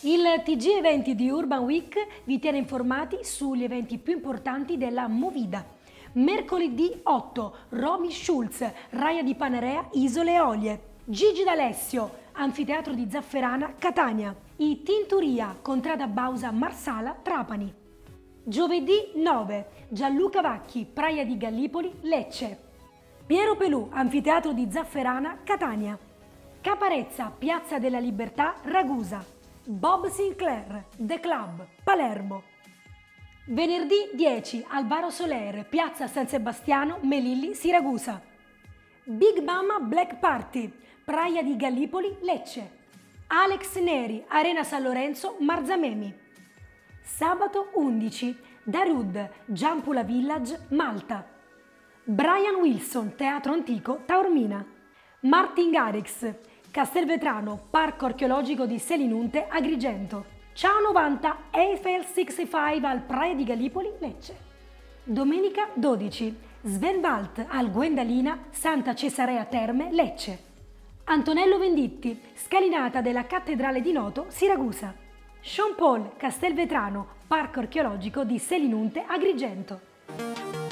Il TG Eventi di Urban Week vi tiene informati sugli eventi più importanti della Movida. Mercoledì 8, Romy Schulz, Raia di Panarea, Isole Eolie. Gigi D'Alessio, Anfiteatro di Zafferana, Catania. I Tinturia, Contrada Bausa, Marsala, Trapani. Giovedì 9, Gianluca Vacchi, Praia di Gallipoli, Lecce. Piero Pelù, Anfiteatro di Zafferana, Catania. Caparezza, Piazza della Libertà, Ragusa. Bob Sinclair, The Club, Palermo. Venerdì 10, Alvaro Soler, Piazza San Sebastiano, Melilli, Siracusa. Big Mama Black Party, Praia di Gallipoli, Lecce. Alex Neri, Arena San Lorenzo, Marzamemi. Sabato 11, Darude, Giampula Village, Malta. Brian Wilson, Teatro Antico, Taormina. Martin Garrix, Castelvetrano, Parco Archeologico di Selinunte, Agrigento. Ciao 90, Eiffel 65 al Praia di Gallipoli, Lecce. Domenica 12, Svenvalt al Guendalina, Santa Cesarea Terme, Lecce. Antonello Venditti, Scalinata della Cattedrale di Noto, Siracusa. Sean Paul, Castelvetrano, Parco Archeologico di Selinunte, Agrigento.